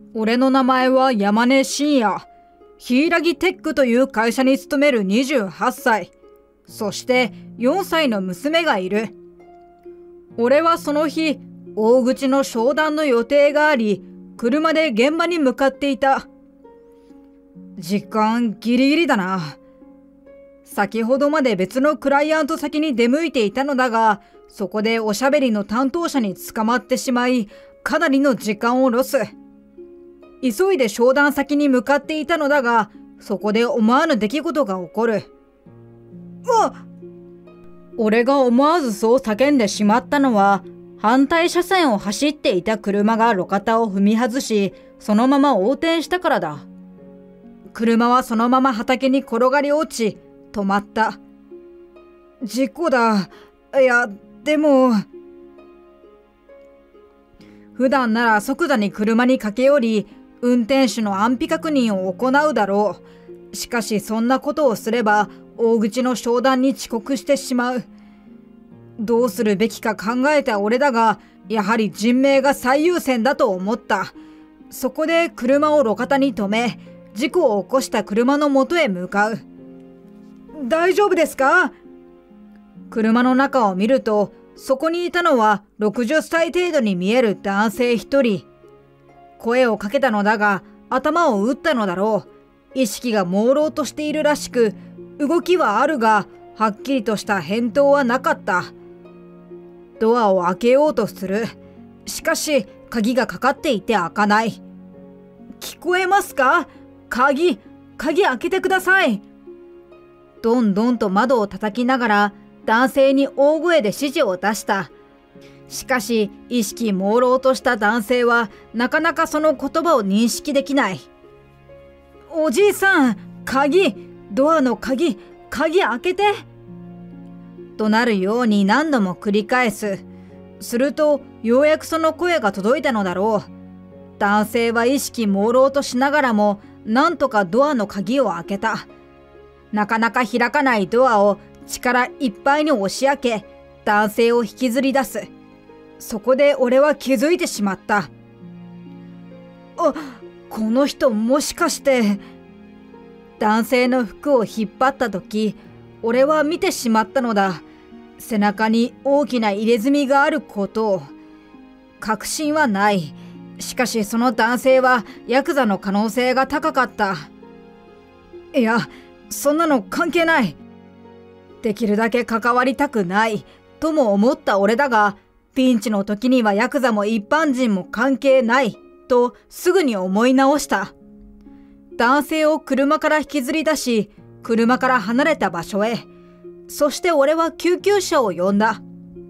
俺の名前は山根真也。ヒイラギテックという会社に勤める28歳。そして4歳の娘がいる。俺はその日、大口の商談の予定があり、車で現場に向かっていた。時間ギリギリだな。先ほどまで別のクライアント先に出向いていたのだが、そこでおしゃべりの担当者に捕まってしまい、かなりの時間をロス。急いで商談先に向かっていたのだが、そこで思わぬ出来事が起こる。俺が思わずそう叫んでしまったのは、反対車線を走っていた車が路肩を踏み外し、そのまま横転したからだ。車はそのまま畑に転がり落ち、止まった。事故だ。いや、でも。普段なら即座に車に駆け寄り、運転手の安否確認を行うだろう。しかしそんなことをすれば、大口の商談に遅刻してしまう。どうするべきか考えた俺だが、やはり人命が最優先だと思った。そこで車を路肩に止め、事故を起こした車の元へ向かう。大丈夫ですか？車の中を見ると、そこにいたのは60歳程度に見える男性一人。声をかけたのだが、頭を打ったのだろう。意識が朦朧としているらしく、動きはあるが、はっきりとした返答はなかった。ドアを開けようとする。しかし、鍵がかかっていて開かない。聞こえますか？鍵開けてください。どんどんと窓を叩きながら、男性に大声で指示を出した。しかし、意識朦朧とした男性は、なかなかその言葉を認識できない。おじいさん、ドアの鍵開けて。となるように何度も繰り返す。すると、ようやくその声が届いたのだろう。男性は意識朦朧としながらも、なんとかドアの鍵を開けた。なかなか開かないドアを力いっぱいに押し開け、男性を引きずり出す。そこで俺は気づいてしまった。この人もしかして。男性の服を引っ張った時、俺は見てしまったのだ。背中に大きな入れ墨があることを。確信はない。しかしその男性はヤクザの可能性が高かった。いや、そんなの関係ない。できるだけ関わりたくないとも思った俺だが、ピンチの時にはヤクザも一般人も関係ないとすぐに思い直した。男性を車から引きずり出し、車から離れた場所へ。そして俺は救急車を呼んだ。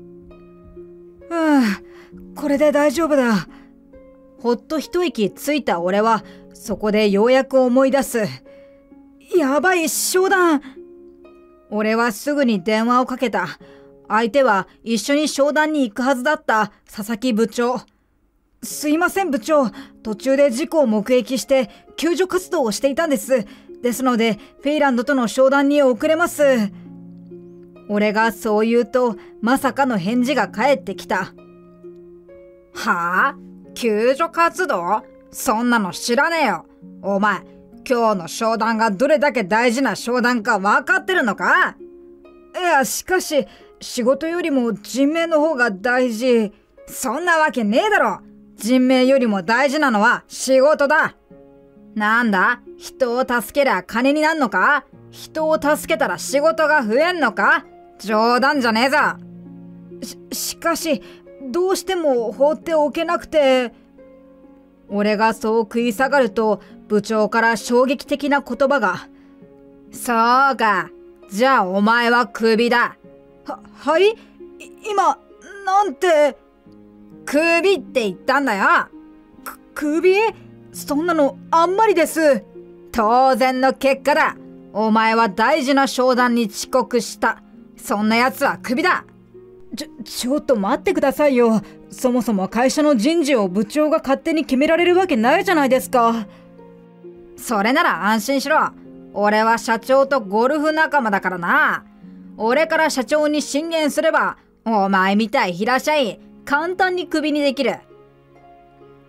これで大丈夫だ。ほっと一息ついた俺は、そこでようやく思い出す。やばい、商談。俺はすぐに電話をかけた。相手は一緒に商談に行くはずだった佐々木部長。すいません部長、途中で事故を目撃して救助活動をしていたんです。ですので、フェイランドとの商談に遅れます。俺がそう言うと、まさかの返事が返ってきた。はぁ？救助活動？そんなの知らねえよ。お前、今日の商談がどれだけ大事な商談か分かってるのか？いや、しかし、仕事よりも人命の方が大事。そんなわけねえだろ。人命よりも大事なのは仕事だ。なんだ？人を助けりゃ金になんのか？人を助けたら仕事が増えんのか？冗談じゃねえぞ。しかし、どうしても放っておけなくて。俺がそう食い下がると、部長から衝撃的な言葉が。そうか。じゃあお前はクビだ。はい？今、なんて。クビって言ったんだよ。クビ？そんなのあんまりです。当然の結果だ。お前は大事な商談に遅刻した。そんな奴はクビだ。ちょっと待ってくださいよ。そもそも会社の人事を部長が勝手に決められるわけないじゃないですか。それなら安心しろ。俺は社長とゴルフ仲間だからな。俺から社長に進言すれば、お前みたい平社員簡単にクビにできる。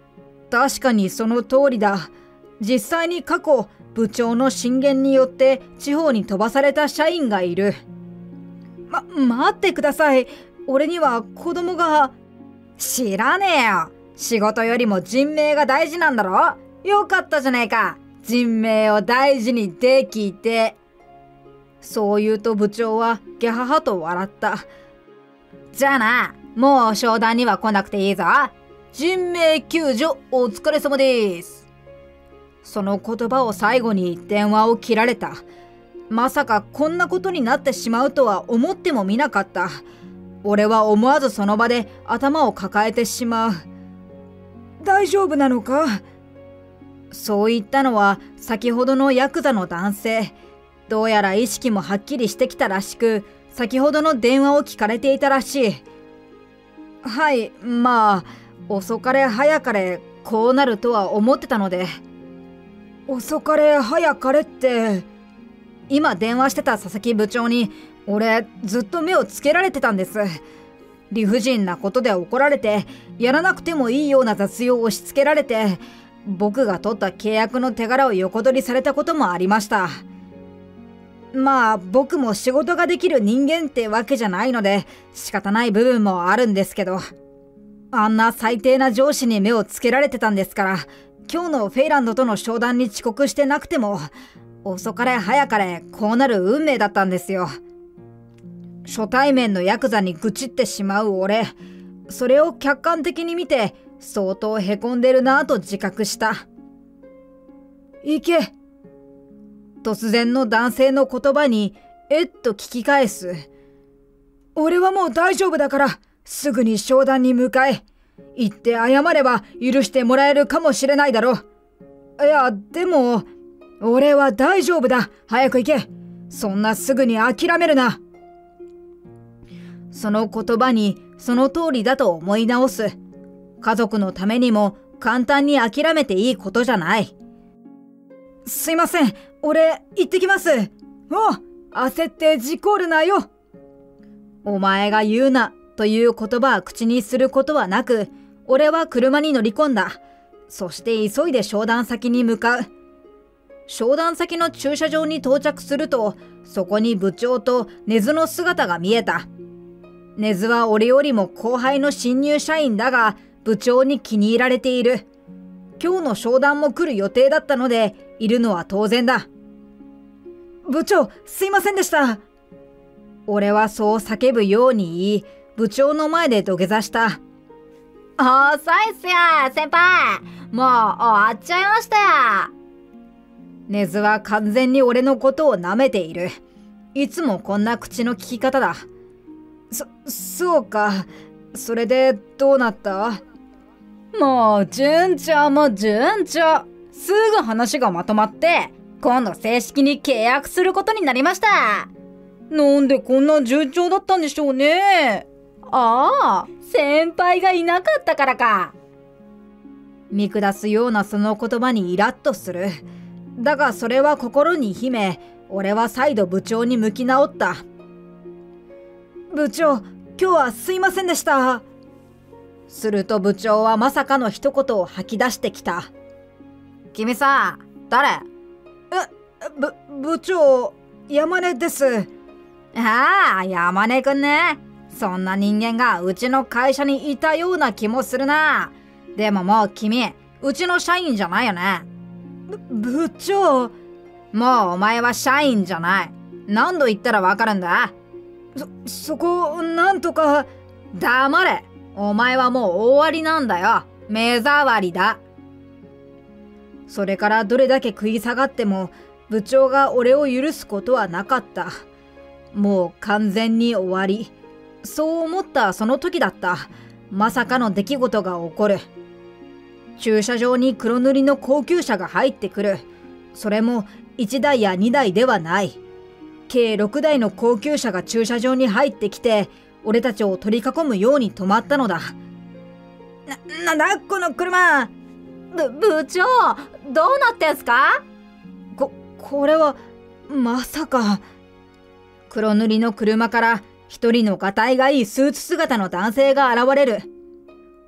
確かにその通りだ。実際に過去、部長の進言によって地方に飛ばされた社員がいる。待ってください。俺には子供が。知らねえよ。仕事よりも人命が大事なんだろ。よかったじゃねえか。人命を大事にできて。そう言うと部長はギャハハと笑った。じゃあな、もう商談には来なくていいぞ。人命救助お疲れ様です。その言葉を最後に電話を切られた。まさかこんなことになってしまうとは思ってもみなかった。俺は思わずその場で頭を抱えてしまう。大丈夫なのか？そう言ったのは先ほどのヤクザの男性。どうやら意識もはっきりしてきたらしく、先ほどの電話を聞かれていたらしい。はい、まあ遅かれ早かれこうなるとは思ってたので。遅かれ早かれって、今電話してた佐々木部長に俺ずっと目をつけられてたんです。理不尽なことで怒られて、やらなくてもいいような雑用を押し付けられて、僕が取った契約の手柄を横取りされたこともありました。まあ僕も仕事ができる人間ってわけじゃないので仕方ない部分もあるんですけど、あんな最低な上司に目をつけられてたんですから、今日のフェイランドとの商談に遅刻してなくても遅かれ早かれこうなる運命だったんですよ。初対面のヤクザに愚痴ってしまう俺、それを客観的に見て相当へこんでるなぁと自覚した。行け。突然の男性の言葉にと聞き返す。俺はもう大丈夫だからすぐに商談に向かえ。行って謝れば許してもらえるかもしれないだろう。いやでも俺は大丈夫だ。早く行け。そんなすぐに諦めるな。その言葉にその通りだと思い直す。家族のためにも簡単に諦めていいことじゃない。すいません、俺行ってきます。焦って事故るなよ。お前が言うなという言葉は口にすることはなく、俺は車に乗り込んだ。そして急いで商談先に向かう。商談先の駐車場に到着すると、そこに部長と根津の姿が見えた。根津は俺よりも後輩の新入社員だが、部長に気に入られている。今日の商談も来る予定だったので、いるのは当然だ。部長、すいませんでした。俺はそう叫ぶように言い、部長の前で土下座した。遅いっすよ、先輩。もう終わっちゃいましたよ。根津は完全に俺のことを舐めている。いつもこんな口の利き方だ。そうか。それでどうなった？もう順調も順調。すぐ話がまとまって、今度正式に契約することになりました。なんでこんな順調だったんでしょうね。ああ、先輩がいなかったからか。見下すようなその言葉にイラッとする。だがそれは心に秘め、俺は再度部長に向き直った。部長、今日はすいませんでした。すると部長はまさかの一言を吐き出してきた。君さ、誰？部長、山根です。ああ、山根くんね。そんな人間がうちの会社にいたような気もするな。でももう君、うちの社員じゃないよね。部長。もうお前は社員じゃない。何度言ったらわかるんだ？そこ、なんとか。黙れ。お前はもう終わりなんだよ。目障りだ。それからどれだけ食い下がっても、部長が俺を許すことはなかった。もう完全に終わり。そう思ったその時だった。まさかの出来事が起こる。駐車場に黒塗りの高級車が入ってくる。それも1台や2台ではない。計6台の高級車が駐車場に入ってきて、俺たちを取り囲むように止まったのだ。なんだこの車。部長、どうなってんすか？これは、まさか。黒塗りの車から一人のがたいがいいスーツ姿の男性が現れる。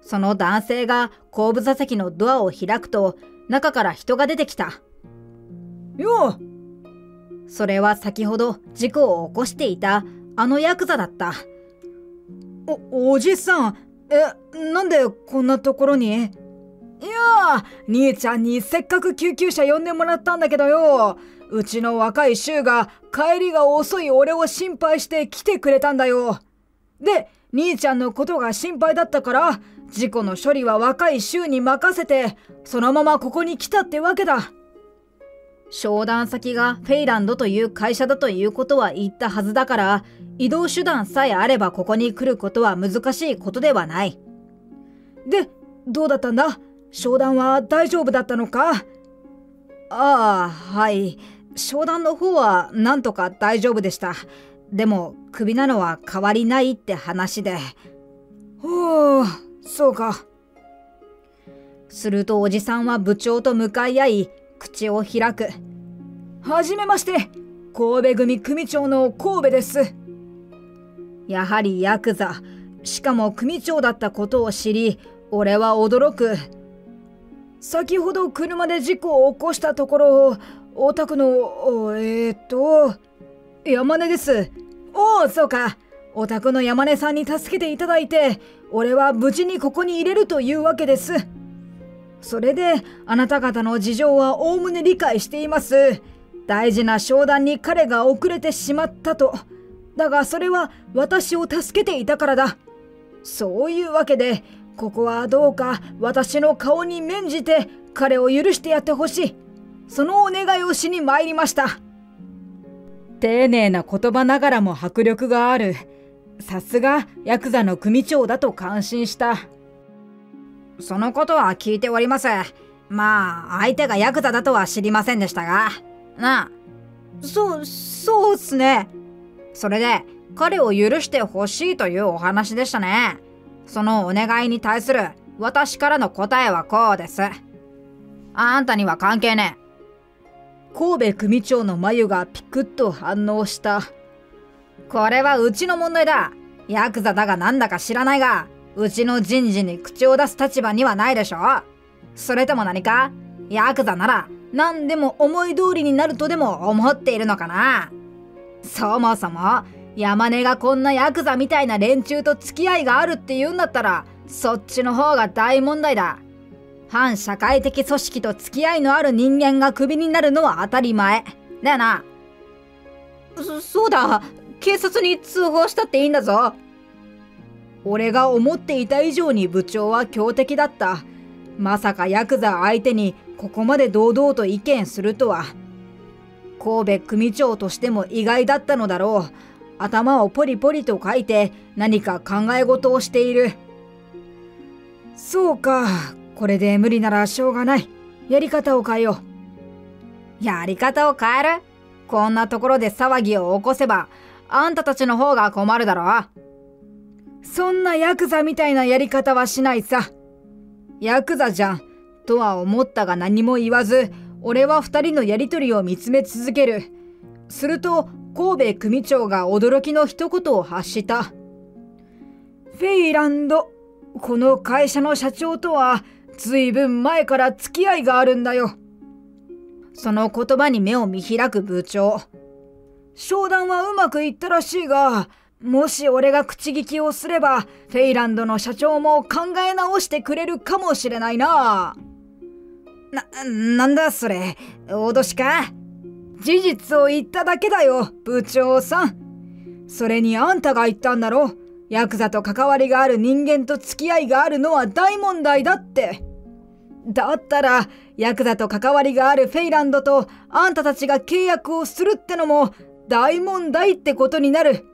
その男性が後部座席のドアを開くと、中から人が出てきた。よう！それは先ほど事故を起こしていたあのヤクザだった。おじさん、なんでこんなところに？いや兄ちゃんにせっかく救急車呼んでもらったんだけどよ。うちの若い衆が帰りが遅い俺を心配して来てくれたんだよ。で、兄ちゃんのことが心配だったから、事故の処理は若い衆に任せて、そのままここに来たってわけだ。商談先がフェイランドという会社だということは言ったはずだから、移動手段さえあればここに来ることは難しいことではない。で、どうだったんだ？商談は大丈夫だったのか？はい。商談の方はなんとか大丈夫でした。でも、クビなのは変わりないって話で。ほう、そうか。するとおじさんは部長と向かい合い、口を開く。はじめまして、神戸組組長の神戸です。やはりヤクザ、しかも組長だったことを知り、俺は驚く。先ほど車で事故を起こしたところ、お宅の、山根です。おお、そうか。お宅の山根さんに助けていただいて、俺は無事にここに入れるというわけです。それで、あなた方の事情はおおむね理解しています。大事な商談に彼が遅れてしまったと。だがそれは私を助けていたからだ。そういうわけで、ここはどうか私の顔に免じて彼を許してやってほしい。そのお願いをしに参りました。丁寧な言葉ながらも迫力がある。さすがヤクザの組長だと感心した。そのことは聞いております。まあ相手がヤクザだとは知りませんでしたが。なあ。そうっすね。それで彼を許してほしいというお話でしたね。そのお願いに対する私からの答えはこうです。あんたには関係ねえ。神戸組長の眉がピクッと反応した。これはうちの問題だ。ヤクザだがなんだか知らないが、うちの人事に口を出す立場にはないでしょ。それとも何か？ヤクザなら何でも思い通りになるとでも思っているのかな。そもそも山根がこんなヤクザみたいな連中と付き合いがあるって言うんだったら、そっちの方が大問題だ。反社会的組織と付き合いのある人間がクビになるのは当たり前だよな。そうだ、警察に通報したっていいんだぞ。俺が思っていた以上に部長は強敵だった。まさかヤクザ相手にここまで堂々と意見するとは。神戸組長としても意外だったのだろう。頭をポリポリと書いて何か考え事をしている。そうか、これで無理ならしょうがない。やり方を変えよう。やり方を変える？こんなところで騒ぎを起こせばあんたたちの方が困るだろ。そんなヤクザみたいなやり方はしないさ。ヤクザじゃんとは思ったが何も言わず、俺は二人のやりとりを見つめ続ける。すると神戸組長が驚きの一言を発した。フェイランド、この会社の社長とはずいぶん前から付き合いがあるんだよ。その言葉に目を見開く部長。商談はうまくいったらしいが、もし俺が口利きをすればフェイランドの社長も考え直してくれるかもしれないな。なんだそれ、脅しか？事実を言っただけだよ、部長さん。それにあんたが言ったんだろ。ヤクザと関わりがある人間と付き合いがあるのは大問題だって。だったらヤクザと関わりがあるフェイランドとあんたたちが契約をするってのも大問題ってことになる。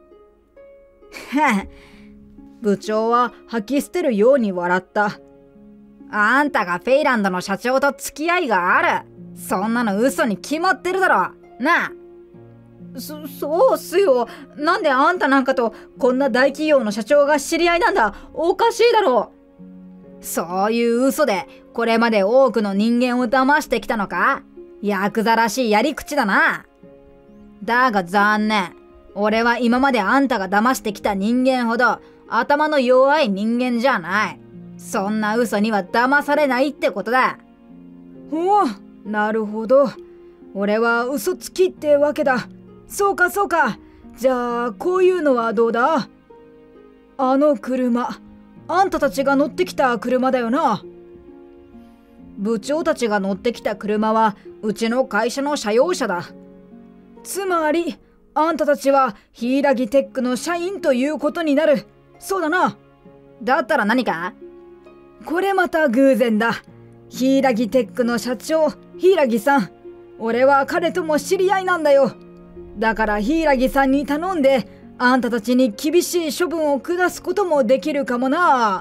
部長は吐き捨てるように笑った。あんたがフェイランドの社長と付き合いがある。そんなの嘘に決まってるだろ。なあ。そうっすよ。なんであんたなんかとこんな大企業の社長が知り合いなんだ。おかしいだろう。そういう嘘でこれまで多くの人間を騙してきたのか？ヤクザらしいやり口だな。だが残念。俺は今まであんたが騙してきた人間ほど頭の弱い人間じゃない。 そんな嘘には騙されないってことだ。おお、なるほど。俺は嘘つきってわけだ。そうかそうか。じゃあこういうのはどうだ？あの車、あんたたちが乗ってきた車だよな。部長たちが乗ってきた車はうちの会社の社用車だ。つまりあんたたちはヒイラギテックの社員ということになる。そうだな。だったら何か？これまた偶然だ。ヒイラギテックの社長、ヒイラギさん。俺は彼とも知り合いなんだよ。だからヒイラギさんに頼んで、あんたたちに厳しい処分を下すこともできるかもな。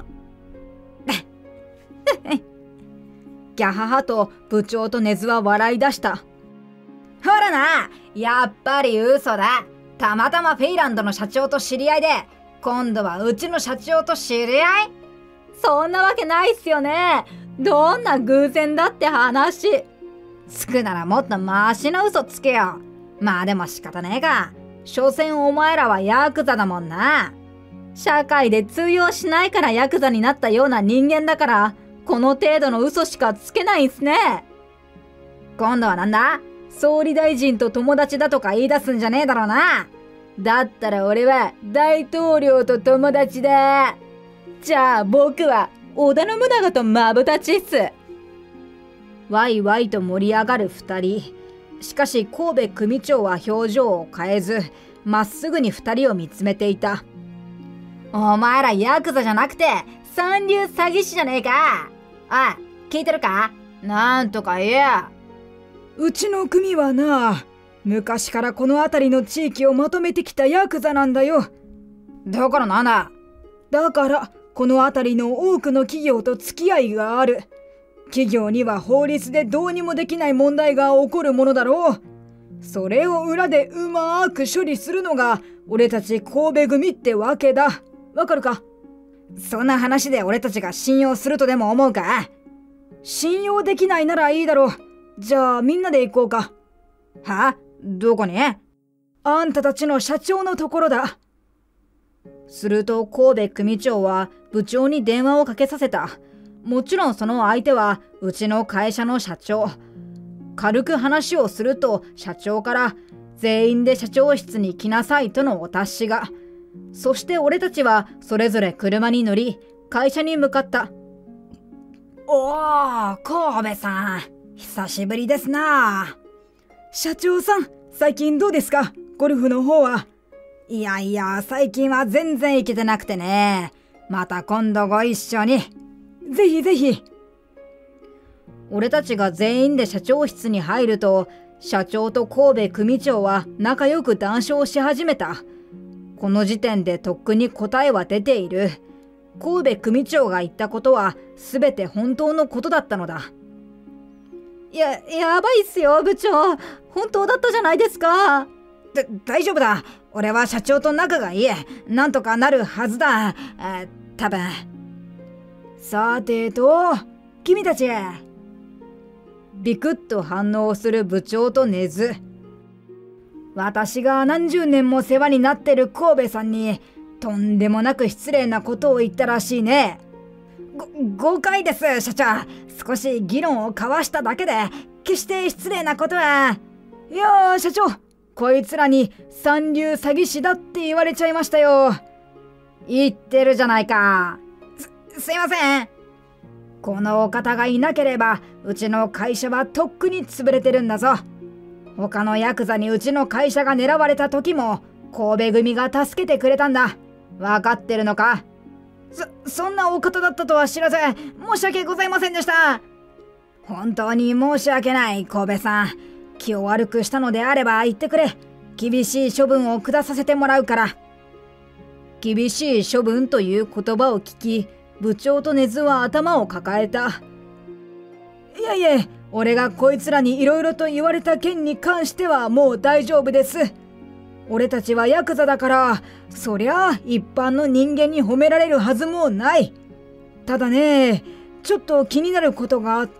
ギャハハと部長とネズは笑い出した。ほらな、やっぱり嘘だ。たまたまフェイランドの社長と知り合いで、今度はうちの社長と知り合い？そんなわけないっすよね。どんな偶然だって話。つくならもっとマシな嘘つけよ。まあでも仕方ねえか。所詮お前らはヤクザだもんな。社会で通用しないからヤクザになったような人間だから、この程度の嘘しかつけないんすね。今度はなんだ？総理大臣と友達だとか言い出すんじゃねえだろうな。だったら俺は大統領と友達だ。じゃあ僕は織田信長とマブダチっす。ワイワイと盛り上がる二人。しかし神戸組長は表情を変えず、まっすぐに二人を見つめていた。お前らヤクザじゃなくて三流詐欺師じゃねえか。あ、聞いてるか？なんとか言え。うちの組はな、昔からこの辺りの地域をまとめてきたヤクザなんだよ。だからなんだ？だからこの辺りの多くの企業と付き合いがある。企業には法律でどうにもできない問題が起こるものだろう。それを裏でうまーく処理するのが俺たち神戸組ってわけだ。わかるか？そんな話で俺たちが信用するとでも思うか？信用できないならいいだろう。じゃあみんなで行こうか。は？どこに？あんたたちの社長のところだ。すると神戸組長は部長に電話をかけさせた。もちろんその相手はうちの会社の社長。軽く話をすると社長から全員で社長室に来なさいとのお達しが。そして俺たちはそれぞれ車に乗り会社に向かった。おー、神戸さん、久しぶりですな。社長さん、最近どうですか？ゴルフの方は。いやいや、最近は全然行けてなくてね。また今度ご一緒に。ぜひぜひ。俺たちが全員で社長室に入ると、社長と神戸組長は仲良く談笑し始めた。この時点でとっくに答えは出ている。神戸組長が言ったことは全て本当のことだったのだ。やばいっすよ、部長。本当だったじゃないですか。大丈夫だ。俺は社長と仲がいい。なんとかなるはずだ。多分。さてと、君たち。ビクッと反応する部長と根津。私が何十年も世話になってる神戸さんにとんでもなく失礼なことを言ったらしいね。誤解です、社長。少し議論を交わしただけで決して失礼なことは。いやー、社長、こいつらに三流詐欺師だって言われちゃいましたよ。言ってるじゃないか。すいません。このお方がいなければうちの会社はとっくに潰れてるんだぞ。他のヤクザにうちの会社が狙われた時も神戸組が助けてくれたんだ。わかってるのか？そんなお方だったとは知らず申し訳ございませんでした。本当に申し訳ない、神戸さん。気を悪くしたのであれば言ってくれ。厳しい処分を下させてもらうから。厳しい処分という言葉を聞き、部長と根津は頭を抱えた。いやいや、俺がこいつらにいろいろと言われた件に関してはもう大丈夫です。俺たちはヤクザだから、そりゃ一般の人間に褒められるはずもない。ただね、ちょっと気になることがあって。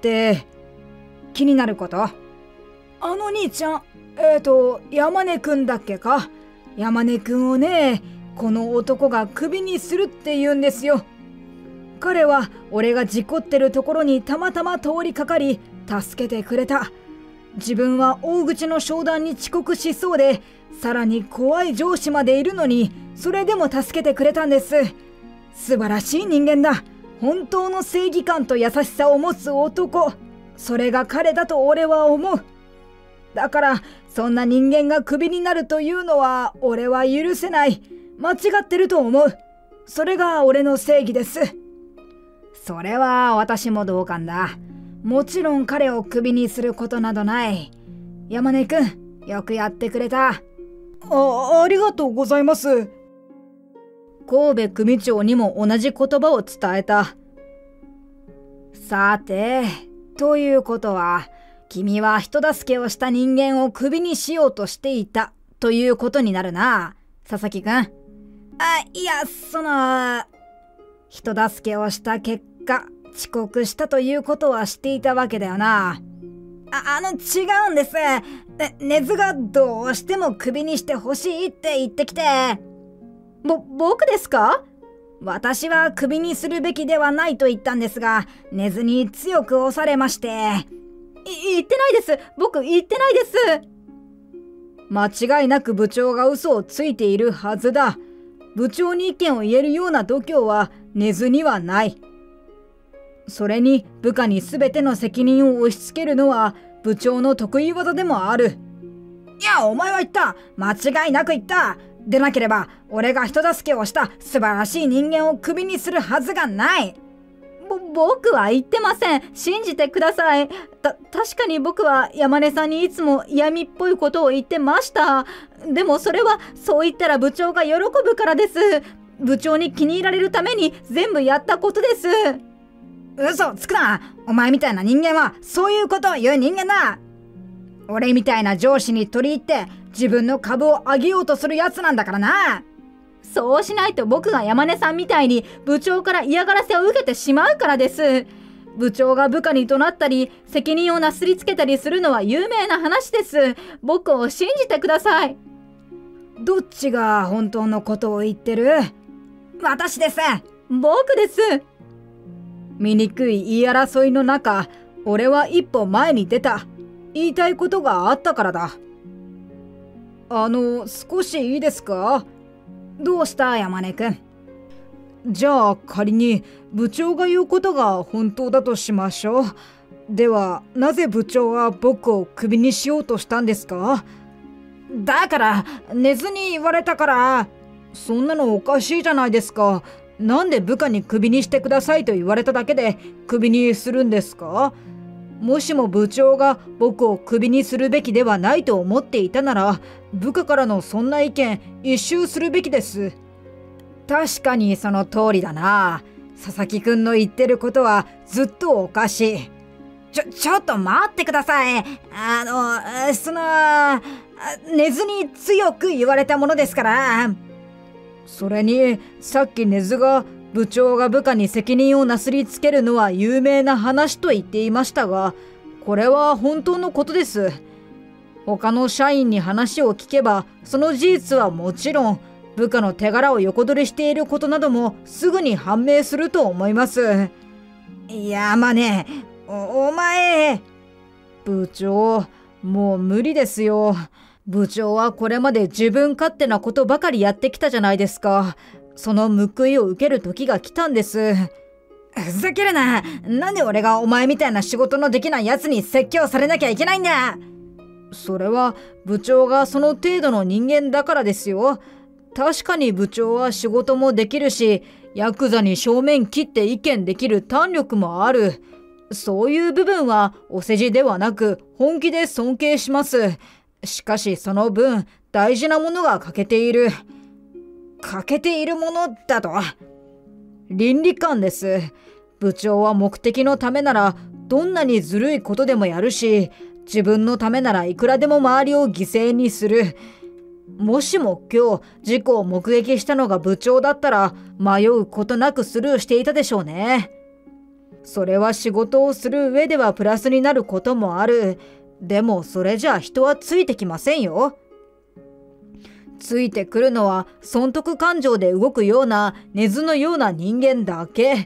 気になること？あの兄ちゃん、山根くんだっけか。山根くんをね、この男がクビにするって言うんですよ。 彼は俺が事故ってるところにたまたま通りかかり助けてくれた。自分は大口の商談に遅刻しそうで、さらに怖い上司までいるのに、それでも助けてくれたんです。素晴らしい人間だ。本当の正義感と優しさを持つ男。それが彼だと俺は思う。だからそんな人間がクビになるというのは俺は許せない。間違ってると思う。それが俺の正義です。それは私も同感だ。もちろん彼をクビにすることなどない。山根くん、よくやってくれた。ありがとうございます。神戸組長にも同じ言葉を伝えた。さて、ということは、君は人助けをした人間をクビにしようとしていたということになるな、佐々木くん。いや、人助けをした結果、遅刻したということはしていたわけだよな。違うんです。根津がどうしてもクビにしてほしいって言ってきて。僕ですか？私はクビにするべきではないと言ったんですが、根津に強く押されまして。言ってないです。僕言ってないです。間違いなく部長が嘘をついているはずだ。部長に意見を言えるような度胸は根津にはない。それに部下に全ての責任を押し付けるのは部長の得意技でもある。いや、お前は言った。間違いなく言った。でなければ俺が人助けをした素晴らしい人間をクビにするはずがない。僕は言ってません。信じてください。確かに僕は山根さんにいつも嫌味っぽいことを言ってました。でもそれはそう言ったら部長が喜ぶからです。部長に気に入られるために全部やったことです。嘘つくな。お前みたいな人間はそういうことを言う人間だ。俺みたいな上司に取り入って自分の株を上げようとするやつなんだからな。そうしないと僕が山根さんみたいに部長から嫌がらせを受けてしまうからです。部長が部下に怒鳴ったり責任をなすりつけたりするのは有名な話です。僕を信じてください。どっちが本当のことを言ってる？私です。僕です。醜い言い争いの中、俺は一歩前に出た。言いたいことがあったからだ。少しいいですか？どうした山根くん。じゃあ仮に部長が言うことが本当だとしましょう。ではなぜ部長は僕をクビにしようとしたんですか？だから寝ずに言われたから。そんなのおかしいじゃないですか。なんで部下にクビにしてくださいと言われただけでクビにするんですか？もしも部長が僕をクビにするべきではないと思っていたなら、部下からのそんな意見一蹴するべきです。確かにその通りだな。佐々木くんの言ってることはずっとおかしい。ちょっと待ってください。寝ずに強く言われたものですから。それにさっき根津が部長が部下に責任をなすりつけるのは有名な話と言っていましたが、これは本当のことです。他の社員に話を聞けば、その事実はもちろん、部下の手柄を横取りしていることなどもすぐに判明すると思います。いや、まあね、お前。部長、もう無理ですよ。部長はこれまで自分勝手なことばかりやってきたじゃないですか。その報いを受ける時が来たんです。ふざけるな。なんで俺がお前みたいな仕事のできないやつに説教されなきゃいけないんだ。それは部長がその程度の人間だからですよ。確かに部長は仕事もできるし、ヤクザに正面切って意見できる胆力もある。そういう部分はお世辞ではなく本気で尊敬します。しかしその分大事なものが欠けている。欠けているものだと？倫理観です。部長は目的のためならどんなにずるいことでもやるし、自分のためならいくらでも周りを犠牲にする。もしも今日事故を目撃したのが部長だったら迷うことなくスルーしていたでしょうね。それは仕事をする上ではプラスになることもある。でもそれじゃあ人はついてきませんよ。ついてくるのは損得感情で動くような根津のような人間だけ。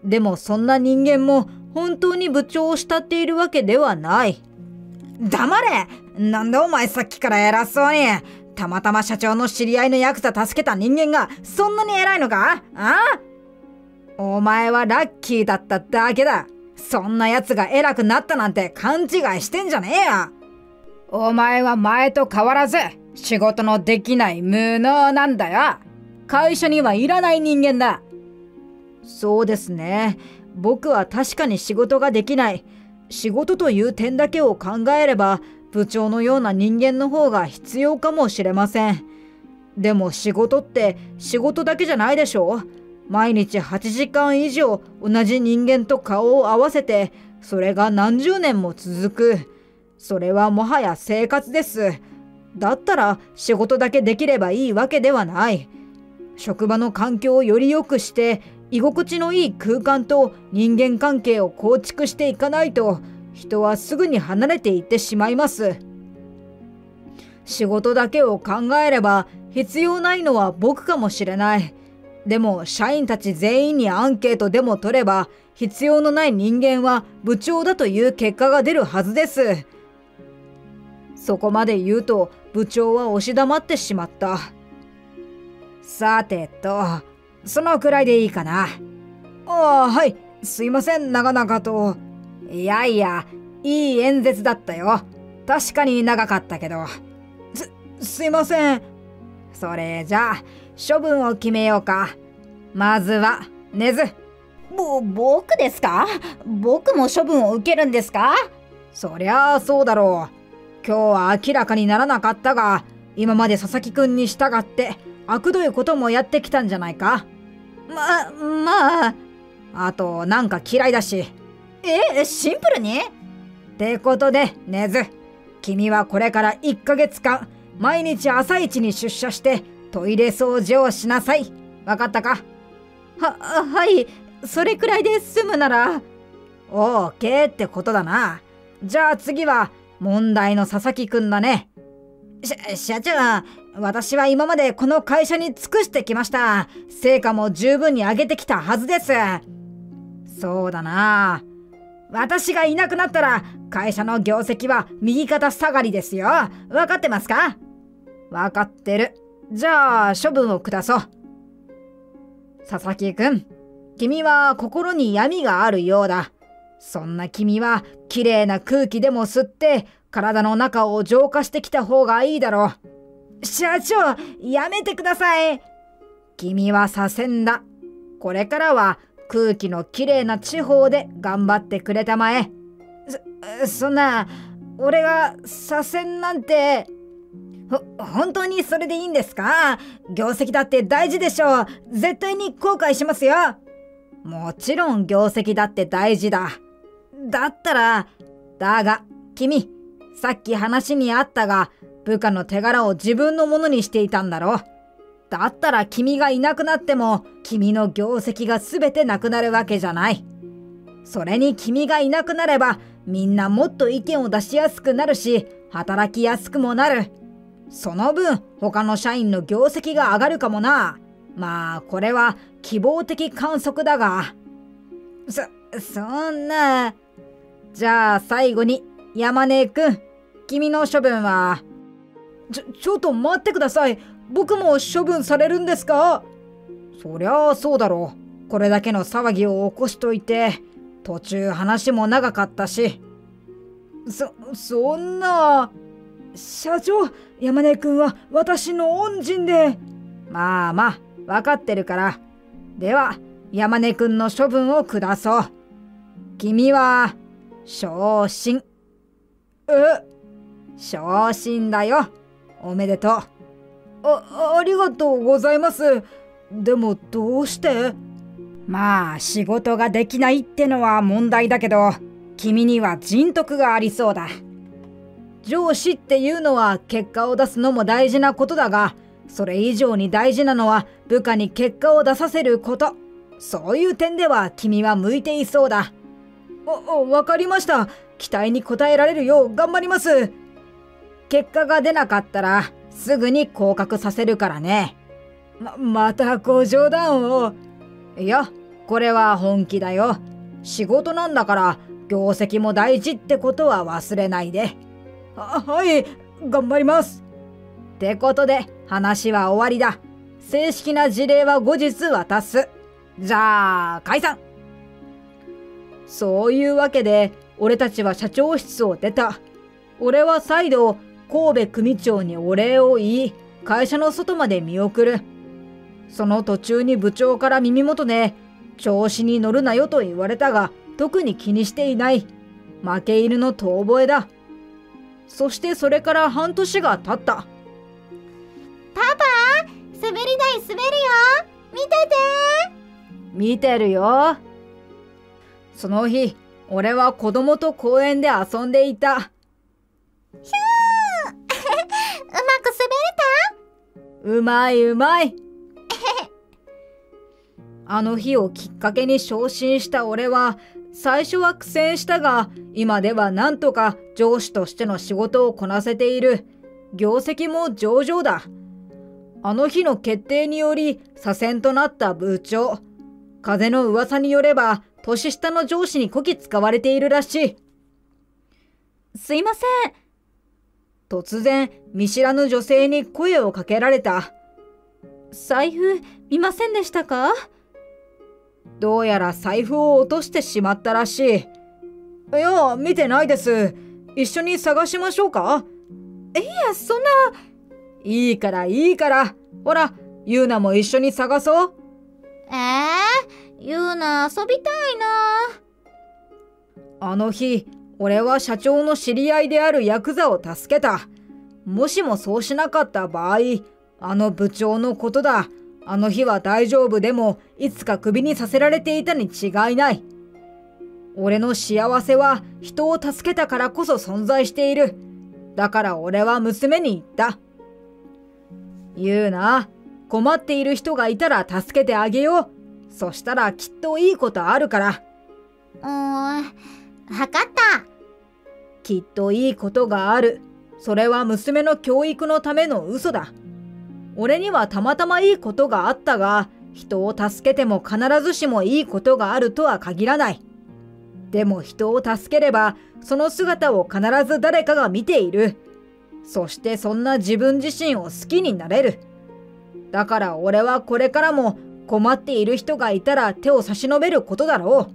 でもそんな人間も本当に部長を慕っているわけではない。黙れ！なんでお前さっきから偉そうに。たまたま社長の知り合いのヤクザ助けた人間がそんなに偉いのか？お前はラッキーだっただけだ。そんな奴が偉くなったなんて勘違いしてんじゃねえよ。お前は前と変わらず仕事のできない無能なんだよ。会社にはいらない人間だ。そうですね。僕は確かに仕事ができない。仕事という点だけを考えれば部長のような人間の方が必要かもしれません。でも仕事って仕事だけじゃないでしょ。毎日8時間以上同じ人間と顔を合わせて、それが何十年も続く。それはもはや生活です。だったら仕事だけできればいいわけではない。職場の環境をより良くして居心地のいい空間と人間関係を構築していかないと、人はすぐに離れていってしまいます。仕事だけを考えれば必要ないのは僕かもしれない。でも社員たち全員にアンケートでも取れば、必要のない人間は部長だという結果が出るはずです。そこまで言うと部長は押し黙ってしまった。さてと、そのくらいでいいかな。はい、すいません、長々と。いやいや、いい演説だったよ。確かに長かったけど。すいません。それじゃあ処分を決めようか。まずは根津。僕ですか？僕も処分を受けるんですか？そりゃあそうだろう。今日は明らかにならなかったが、今まで佐々木くんに従って悪どいこともやってきたんじゃないか？まあ。あとなんか嫌いだし。シンプルに？ってことで根津、君はこれから1ヶ月間毎日朝一に出社してトイレ掃除をしなさい。わかったか？はい、それくらいで済むなら。オーケーってことだな。じゃあ次は問題の佐々木くんだね。社長、私は今までこの会社に尽くしてきました。成果も十分に上げてきたはずです。そうだな。私がいなくなったら会社の業績は右肩下がりですよ。わかってますか？わかってる。じゃあ処分を下そう。佐々木くん、君は心に闇があるようだ。そんな君はきれいな空気でも吸って体の中を浄化してきた方がいいだろう。社長、やめてください。君は左遷だ。これからは空気のきれいな地方で頑張ってくれたまえ。そんな、俺が左遷なんて。本当にそれでいいんですか？業績だって大事でしょう。絶対に後悔しますよ。もちろん業績だって大事だ。だったら、だが君、さっき話にあったが部下の手柄を自分のものにしていたんだろう。だったら君がいなくなっても君の業績が全てなくなるわけじゃない。それに君がいなくなればみんなもっと意見を出しやすくなるし、働きやすくもなる。その分他の社員の業績が上がるかもな。まあこれは希望的観測だが。そんな。じゃあ最後に山根くん、君の処分は。ちょっと待ってください。僕も処分されるんですか？そりゃあそうだろう。これだけの騒ぎを起こしといて、途中話も長かったし。そんな。社長、山根くんは私の恩人で。まあ分かってるから。では山根くんの処分を下そう。君は昇進。昇進だよ。おめでとう。ありがとうございます。でもどうして？まあ仕事ができないってのは問題だけど、君には人徳がありそうだ。上司っていうのは結果を出すのも大事なことだが、それ以上に大事なのは部下に結果を出させること。そういう点では君は向いていそうだ。わかりました。期待に応えられるよう頑張ります。結果が出なかったらすぐに降格させるからね。またご冗談を。いや、 これは本気だよ。仕事なんだから業績も大事ってことは忘れないで。はい、頑張ります。ってことで話は終わりだ。正式な辞令は後日渡す。じゃあ解散。そういうわけで俺たちは社長室を出た。俺は再度神戸組長にお礼を言い、会社の外まで見送る。その途中に部長から耳元で調子に乗るなよと言われたが、特に気にしていない。負け犬の遠吠えだ。そしてそれから半年が経った。 パパ、滑り台滑るよ。見てて。 見てるよ。その日、俺は子供と公園で遊んでいた。 ひゅーうまく滑れた？ うまいうまい。あの日をきっかけに昇進した俺は、最初は苦戦したが、今ではなんとか上司としての仕事をこなせている。業績も上々だ。あの日の決定により左遷となった部長。風の噂によれば、年下の上司にこき使われているらしい。 すいません。 突然、見知らぬ女性に声をかけられた。 財布見ませんでしたか？ どうやら財布を落としてしまったらしい。いや、見てないです。一緒に探しましょうか？ いや、そんな。 いいからいいから。ほら、ゆうなも一緒に探そう。 ゆうな遊びたいな。 あの日、俺は社長の知り合いであるヤクザを助けた。もしもそうしなかった場合、あの部長のことだ。あの日は大丈夫でも、いつかクビにさせられていたに違いない。俺の幸せは人を助けたからこそ存在している。だから俺は娘に言った。言うな、困っている人がいたら助けてあげよう。そしたらきっといいことあるから。 わかった。 きっといいことがある。それは娘の教育のための嘘だ。俺にはたまたまいいことがあったが、人を助けても必ずしもいいことがあるとは限らない。でも人を助ければ、その姿を必ず誰かが見ている。そしてそんな自分自身を好きになれる。だから俺はこれからも困っている人がいたら手を差し伸べることだろ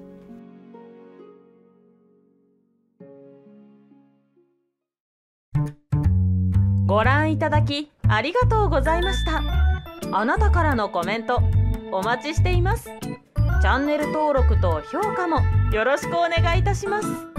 う。ご覧いただきありがとうございました。あなたからのコメントお待ちしています。チャンネル登録と評価もよろしくお願いいたします。